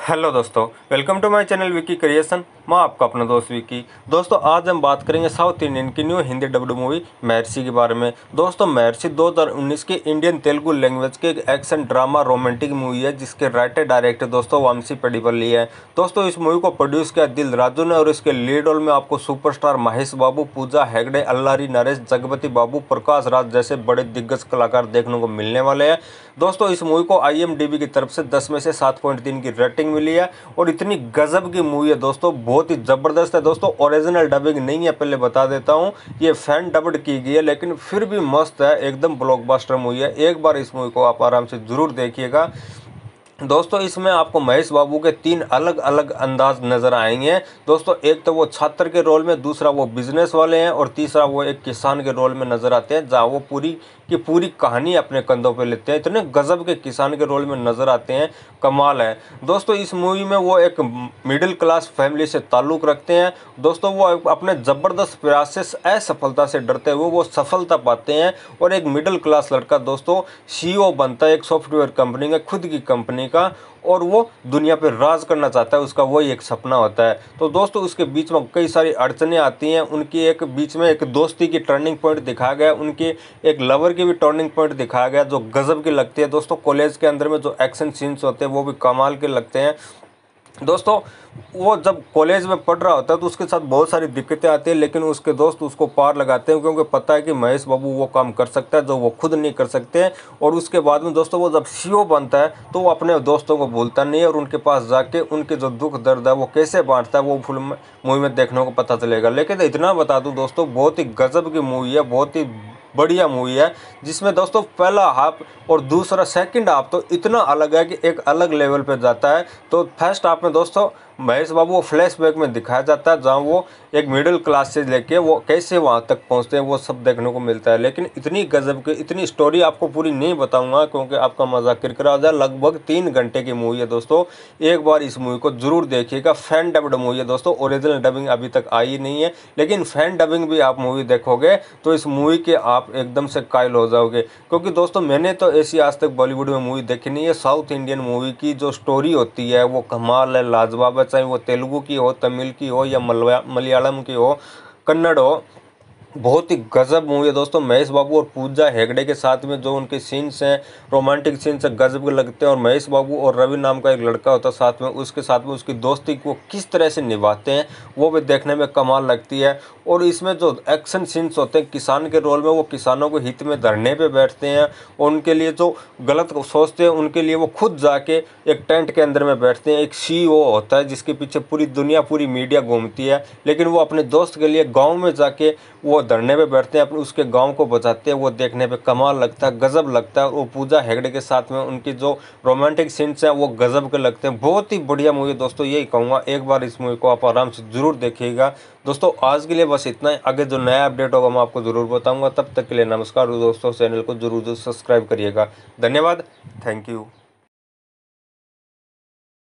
Hello दोस्तों, welcome to my channel Vicky creation. मैं आपका अपना दोस्त विकी। दोस्तों, आज हम बात करेंगे साउथ इंडियन की new Hindi dubbed movie Maharshi के बारे में। दोस्तों, महर्षि 2019 की इंडियन तेलुगु लैंग्वेज के एक एक्शन ड्रामा रोमांटिक मूवी है, जिसके राइटर डायरेक्टर दोस्तों वामसी पडिपल्ली है। दोस्तों, इस मूवी को प्रोड्यूस किया दिल राजू ने और इसके लीड रोल में आपको सुपरस्टार महेश बाबू, पूजा हेगड़े, अल्लारी नरेश, जगपति बाबू, प्रकाश राज जैसे बड़े दिग्गज कलाकार देखने को मिलने वाले हैं। दोस्तों, इस मूवी को IMDb की तरफ से 10 में से 7.3 की रेटिंग मिली है और इतनी गजब की मूवी है दोस्तों, बहुत ही जबरदस्त है। दोस्तों, ओरिजिनल डबिंग नहीं है, पहले बता देता हूँ, ये फैन डब्ड की गई है, लेकिन फिर भी मस्त है, एकदम ब्लॉकबस्टर मूवी है। एक बार इस मूवी को आप आराम से जरूर देखिएगा। दोस्तों, इसमें आपको महेश बाबू के 3 अलग अलग अंदाज नजर आएंगे। दोस्तों, एक तो वो छात्र के रोल में, दूसरा वो बिजनेस वाले हैं और तीसरा वो एक किसान के रोल में नजर आते हैं, जहाँ वो पूरी की पूरी कहानी अपने कंधों पे लेते हैं। इतने गजब के किसान के रोल में नजर आते हैं, कमाल है। दोस्तों, इस मूवी में वो एक मिडिल क्लास फैमिली से ताल्लुक रखते हैं। दोस्तों, वो अपने जबरदस्त प्रयास से असफलता से डरते हुए वो सफलता पाते हैं और एक मिडिल क्लास लड़का दोस्तों CEO बनता है एक सॉफ्टवेयर कंपनी का, खुद की कंपनी का, और वो दुनिया पे राज करना चाहता है। उसका वही एक सपना होता है। तो दोस्तों, उसके बीच में कई सारी अड़चनें आती हैं। उनकी एक बीच में एक दोस्ती की टर्निंग पॉइंट दिखाया गया, उनकी एक लवर की भी टर्निंग पॉइंट दिखाया गया जो गजब की लगती है। दोस्तों, कॉलेज के अंदर में जो एक्शन सीन्स होते हैं वो भी कमाल के लगते हैं। दोस्तों, वो जब कॉलेज में पढ़ रहा होता है तो उसके साथ बहुत सारी दिक्कतें आती हैं, लेकिन उसके दोस्त उसको पार लगाते हैं, क्योंकि पता है कि महेश बाबू वो काम कर सकता है जो वो खुद नहीं कर सकते हैं। और उसके बाद में दोस्तों, वो जब CEO बनता है तो वो अपने दोस्तों को भूलता नहीं है और उनके पास जाके उनके जो दुख दर्द है वो कैसे बांटता है वो फिल्म मूवी में देखने को पता चलेगा। लेकिन इतना बता दूं दोस्तों, बहुत ही गजब की मूवी है, बहुत ही बढ़िया मूवी है, जिसमें दोस्तों पहला हाफ और दूसरा सेकंड हाफ तो इतना अलग है कि एक अलग लेवल पे जाता है। तो फर्स्ट हाफ में दोस्तों महेश बाबू वो फ्लैशबैक में दिखाया जाता है, जहाँ वो एक मिडिल क्लास से लेके वो कैसे वहाँ तक पहुँचते हैं वो सब देखने को मिलता है। लेकिन इतनी गजब की इतनी स्टोरी आपको पूरी नहीं बताऊंगा, क्योंकि आपका मजा किरकिरा हो जाए। लगभग 3 घंटे की मूवी है दोस्तों, एक बार इस मूवी को जरूर देखिएगा। फैन डब्ड मूवी है दोस्तों, ओरिजिनल डबिंग अभी तक आई नहीं है, लेकिन फैन डबिंग भी आप मूवी देखोगे तो इस मूवी के आप एकदम से कायल हो जाओगे। क्योंकि दोस्तों, मैंने तो ऐसी आज तक बॉलीवुड में मूवी देखी नहीं है। साउथ इंडियन मूवी की जो स्टोरी होती है वो कमाल है, लाजवाब है, चाहे वो तेलुगु की हो, तमिल की हो या मलयालम की हो, कन्नड़ हो। बहुत ही गजब मूवी है दोस्तों। महेश बाबू और पूजा हेगड़े के साथ में जो उनके सीन्स हैं, रोमांटिक सीन्स हैं, गजब के लगते हैं। और महेश बाबू और रवि नाम का एक लड़का होता है साथ में, उसके साथ में उसकी दोस्ती को किस तरह से निभाते हैं वो भी देखने में कमाल लगती है। और इसमें जो एक्शन सीन्स होते हैं किसान के रोल में, वो किसानों को हित में धरने पे बैठते हैं और उनके लिए जो गलत सोचते हैं उनके लिए वो खुद जाके एक टेंट के अंदर में बैठते हैं। एक CEO होता है जिसके पीछे पूरी दुनिया पूरी मीडिया घूमती है, लेकिन वो अपने दोस्त के लिए गाँव में जाके वो धरने पे बैठते हैं, अपने उसके गांव को बचाते हैं। वो देखने पे कमाल लगता है, गजब लगता है। और पूजा हेगड़े के साथ में उनकी जो रोमांटिक सीन्स हैं वो गजब के लगते हैं। बहुत ही बढ़िया मूवी दोस्तों, यही कहूँगा, एक बार इस मूवी को आप आराम से जरूर देखिएगा। दोस्तों, आज के लिए बस इतना ही। आगे जो नया अपडेट होगा मैं आपको जरूर बताऊंगा। तब तक के लिए नमस्कार दोस्तों, चैनल को जरूर सब्सक्राइब करिएगा। धन्यवाद, थैंक यू।